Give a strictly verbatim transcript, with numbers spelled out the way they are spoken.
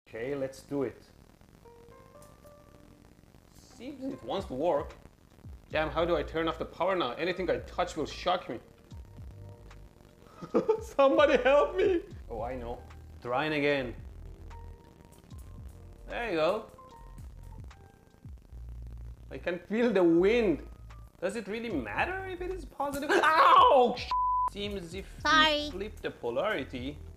Okay, let's do it. Seems it wants to work. Damn, how do I turn off the power now? Anything I touch will shock me. Somebody help me! Oh, I know. Trying again. There you go. I can feel the wind. Does it really matter if it is positive? Ow! Seems as if Sorry. we flip the polarity,